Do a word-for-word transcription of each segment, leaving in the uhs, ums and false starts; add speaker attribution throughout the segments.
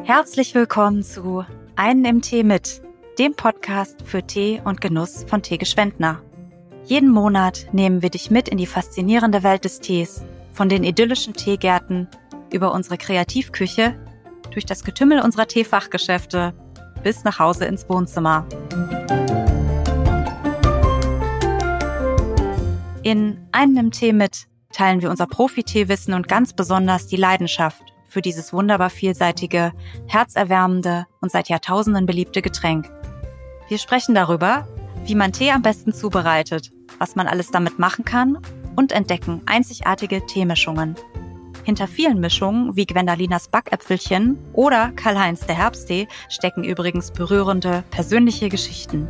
Speaker 1: Herzlich willkommen zu Einen im Tee mit, dem Podcast für Tee und Genuss von Teegeschwendtner. Jeden Monat nehmen wir dich mit in die faszinierende Welt des Tees, von den idyllischen Teegärten über unsere Kreativküche, durch das Getümmel unserer Teefachgeschäfte bis nach Hause ins Wohnzimmer. In Einen im Tee mit teilen wir unser Profi-Teewissen und ganz besonders die Leidenschaft für dieses wunderbar vielseitige, herzerwärmende und seit Jahrtausenden beliebte Getränk. Wir sprechen darüber, wie man Tee am besten zubereitet, was man alles damit machen kann und entdecken einzigartige Teemischungen. Hinter vielen Mischungen wie Gwendalinas Backäpfelchen oder Karl-Heinz der Herbsttee stecken übrigens berührende persönliche Geschichten.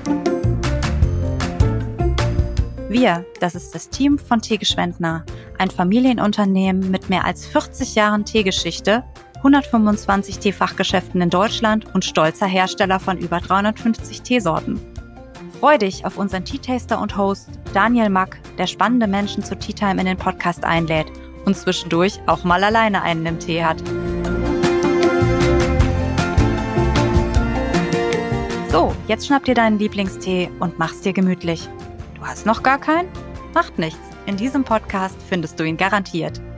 Speaker 1: Wir, das ist das Team von Teegeschwendtner, ein Familienunternehmen mit mehr als vierzig Jahren Teegeschichte, hundertfünfundzwanzig Teefachgeschäften in Deutschland und stolzer Hersteller von über dreihundertfünfzig Teesorten. Freu dich auf unseren Teetaster und Host Daniel Mack, der spannende Menschen zu Teatime in den Podcast einlädt und zwischendurch auch mal alleine einen im Tee hat. So, jetzt schnapp dir deinen Lieblingstee und mach's dir gemütlich. Du hast noch gar keinen? Macht nichts. In diesem Podcast findest du ihn garantiert.